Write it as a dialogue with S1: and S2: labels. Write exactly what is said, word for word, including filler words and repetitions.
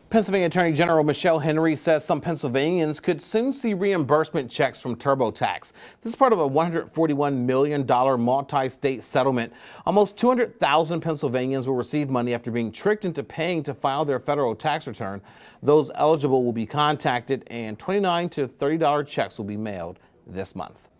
S1: Pennsylvania Attorney General Michelle Henry says some Pennsylvanians could soon see reimbursement checks from TurboTax. This is part of a one hundred forty-one million dollars multi-state settlement. Almost two hundred thousand Pennsylvanians will receive money after being tricked into paying to file their federal tax return. Those eligible will be contacted, and twenty-nine to thirty dollar checks will be mailed this month.